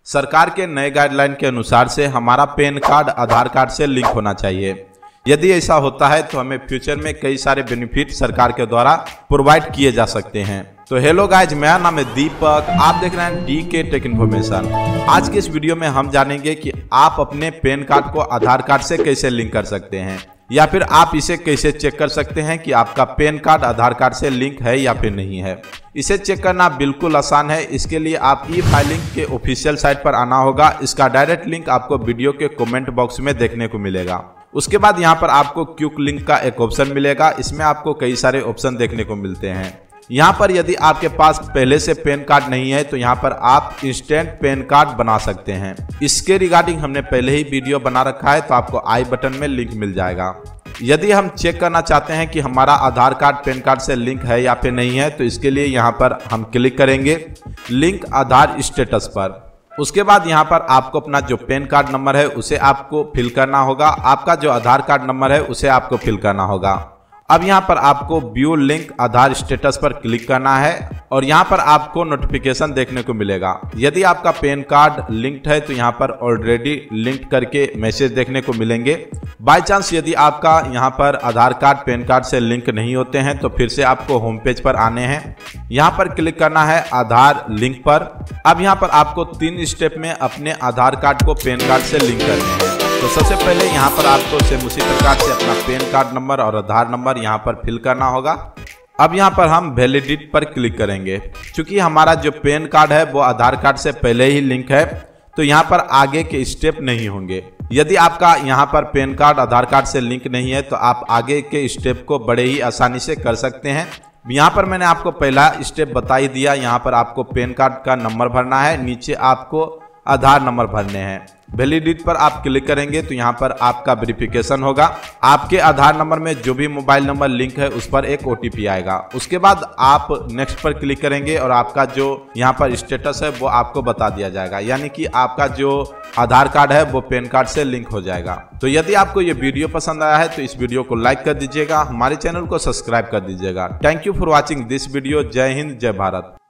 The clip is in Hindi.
सरकार के नए गाइडलाइन के अनुसार से हमारा पैन कार्ड आधार कार्ड से लिंक होना चाहिए। यदि ऐसा होता है तो हमें फ्यूचर में कई सारे बेनिफिट सरकार के द्वारा प्रोवाइड किए जा सकते हैं। तो हेलो गाइज, मेरा नाम है दीपक, आप देख रहे हैं डीके टेक इन्फॉर्मेशन। आज के इस वीडियो में हम जानेंगे कि आप अपने पैन कार्ड को आधार कार्ड से कैसे लिंक कर सकते हैं, या फिर आप इसे कैसे चेक कर सकते हैं कि आपका पैन कार्ड आधार कार्ड से लिंक है या फिर नहीं है। इसे चेक करना बिल्कुल आसान है। इसके लिए आप ई फाइलिंग के ऑफिशियल साइट पर आना होगा। इसका डायरेक्ट लिंक आपको वीडियो के कमेंट बॉक्स में देखने को मिलेगा। उसके बाद यहाँ पर आपको क्विक लिंक का एक ऑप्शन मिलेगा। इसमें आपको कई सारे ऑप्शन देखने को मिलते हैं। यहाँ पर यदि आपके पास पहले से पैन कार्ड नहीं है तो यहाँ पर आप इंस्टेंट पैन कार्ड बना सकते हैं। इसके रिगार्डिंग हमने पहले ही वीडियो बना रखा है, तो आपको आई बटन में लिंक मिल जाएगा। यदि हम चेक करना चाहते हैं कि हमारा आधार कार्ड पैन कार्ड से लिंक है या फिर नहीं है, तो इसके लिए यहाँ पर हम क्लिक करेंगे लिंक आधार स्टेटस पर। उसके बाद यहाँ पर आपको अपना जो पैन कार्ड नंबर है उसे आपको फिल करना होगा। आपका जो आधार कार्ड नंबर है उसे आपको फिल करना होगा। अब यहाँ पर आपको व्यू लिंक आधार स्टेटस पर क्लिक करना है और यहाँ पर आपको नोटिफिकेशन देखने को मिलेगा। यदि आपका पैन कार्ड लिंक्ड है तो यहाँ पर ऑलरेडी लिंक्ड करके मैसेज देखने को मिलेंगे। बाय चांस यदि आपका यहाँ पर आधार कार्ड पैन कार्ड से लिंक नहीं होते हैं तो फिर से आपको होम पेज पर आने हैं। यहाँ पर क्लिक करना है आधार लिंक पर। अब यहाँ पर आपको 3 स्टेप में अपने आधार कार्ड को पैन कार्ड से लिंक करने हैं। तो सबसे पहले यहाँ पर आपको सेम उसी प्रकार से अपना पैन कार्ड नंबर और आधार नंबर यहाँ पर फिल करना होगा। अब यहाँ पर हम वैलिडिट पर क्लिक करेंगे। क्योंकि हमारा जो पैन कार्ड है वो आधार कार्ड से पहले ही लिंक है, तो यहाँ पर आगे के स्टेप नहीं होंगे। यदि आपका यहाँ पर पैन कार्ड आधार कार्ड से लिंक नहीं है तो आप आगे के स्टेप को बड़े ही आसानी से कर सकते हैं। यहाँ पर मैंने आपको पहला स्टेप बता ही दिया। यहाँ पर आपको पैन कार्ड का नंबर भरना है, नीचे आपको आधार नंबर भरने हैं। वैलिडिट पर आप क्लिक करेंगे तो यहाँ पर आपका वेरिफिकेशन होगा। आपके आधार नंबर में जो भी मोबाइल नंबर लिंक है उस पर एक OTP आएगा। उसके बाद आप नेक्स्ट पर क्लिक करेंगे और आपका जो यहाँ पर स्टेटस है वो आपको बता दिया जाएगा, यानी कि आपका जो आधार कार्ड है वो पैन कार्ड से लिंक हो जाएगा। तो यदि आपको ये वीडियो पसंद आया है तो इस वीडियो को लाइक कर दीजिएगा, हमारे चैनल को सब्सक्राइब कर दीजिएगा। Thank you for watching this video. जय हिंद, जय भारत।